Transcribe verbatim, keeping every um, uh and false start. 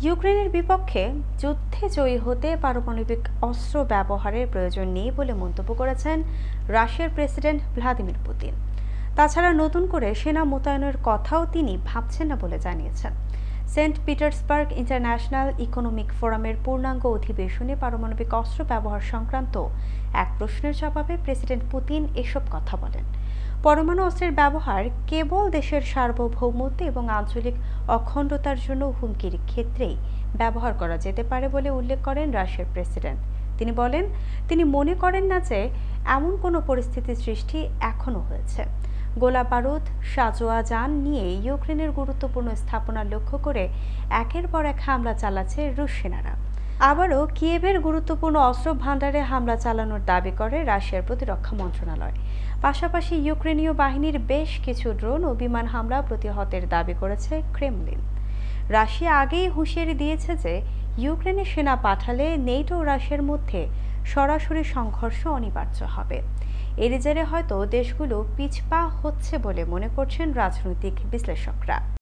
ইউক্রেনের বিপক্ষে যুদ্ধে জয়ী হতে পারমাণবিক অস্ত্র ব্যবহারের প্রয়োজন নেই বলে মন্তব্য করেছেন রাশিয়ার প্রেসিডেন্ট ভ্লাদিমির পুতিন। তাছাড়া নতুন করে সেনা মোতায়েনের কথাও তিনি ভাবছেন না বলে জানিয়েছেন। সেন্ট পিটার্সবার্গ ইন্টারন্যাশনাল ইকোনমিক ফোরামের পূর্ণাঙ্গ অধিবেশনে পারমাণবিক অস্ত্র ব্যবহার সংক্রান্ত এক প্রশ্নের জবাবে প্রেসিডেন্ট পুতিন এসব কথা বলেন। পরমাণু অস্ত্রের ব্যবহার কেবল দেশের সার্বভৌমত্ব এবং আঞ্চলিক অখণ্ডতার জন্য হুমকির ক্ষেত্রেই ব্যবহার করা যেতে পারে বলে উল্লেখ করেন রাশিয়ার প্রেসিডেন্ট। তিনি বলেন, তিনি মনে করেন না যে এমন কোনো পরিস্থিতির সৃষ্টি এখনো হয়েছে। গোলা বারুদ, সাঁজোয়া যান নিয়ে ইউক্রেনের গুরুত্বপূর্ণ স্থাপনা লক্ষ্য করে একের পর এক হামলা চালাচ্ছে রুশ সেনারা। আবারও কিয়েভের গুরুত্বপূর্ণ অস্ত্র ভান্ডারে হামলা চালানোর দাবি করে রাশিয়ার প্রতিরক্ষা মন্ত্রণালয়। পাশাপাশি ইউক্রেনীয় বাহিনীর বেশ কিছু ড্রোন ও বিমান হামলা প্রতিহতের দাবি করেছে ক্রেমলিন। রাশিয়া আগেই হুঁশিয়ারি দিয়েছে যে ইউক্রেনে সেনা পাঠালে নেটো ও রাশিয়ার মধ্যে সরাসরি সংঘর্ষ অনিবার্য হবে। এর জেরে হয়তো দেশগুলো পিছপা হচ্ছে বলে মনে করছেন রাজনৈতিক বিশ্লেষকরা।